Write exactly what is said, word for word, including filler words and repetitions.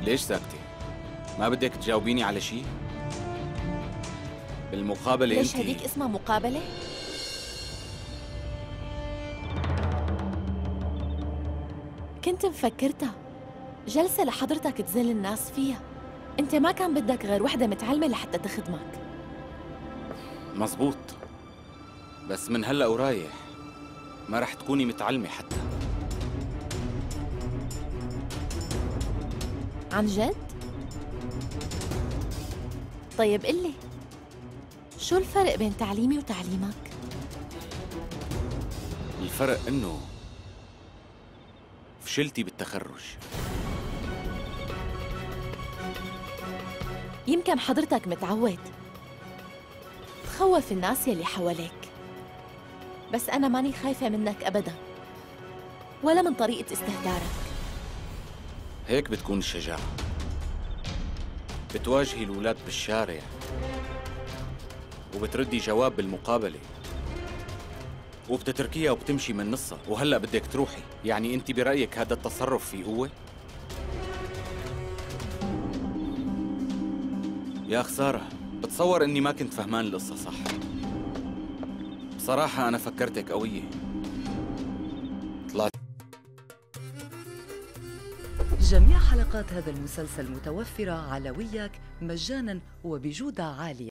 ليش ساكتة؟ ما بدك تجاوبيني على شيء؟ بالمقابلة ليش انتي هديك اسمها مقابلة؟ كنت مفكرتها جلسة لحضرتك تذل الناس فيها. انت ما كان بدك غير وحدة متعلمة لحتى تخدمك. مزبوط، بس من هلأ ورايح ما رح تكوني متعلمة حتى. عن جد؟ طيب قلي، شو الفرق بين تعليمي وتعليمك؟ الفرق انه فشلتي بالتخرج. يمكن حضرتك متعود تخوف الناس يلي حواليك، بس أنا ماني خايفة منك أبداً، ولا من طريقة استهتارك. هيك بتكون الشجاعة، بتواجهي الولاد بالشارع وبتردي جواب بالمقابلة وبتتركيها وبتمشي من نصها، وهلأ بدك تروحي. يعني انت برأيك هذا التصرف فيه قوة؟ يا خسارة، بتصور اني ما كنت فهمان القصة صح. بصراحة أنا فكرتك قوية، طلعت. جميع حلقات هذا المسلسل متوفرة على وياك مجاناً وبجودة عالية.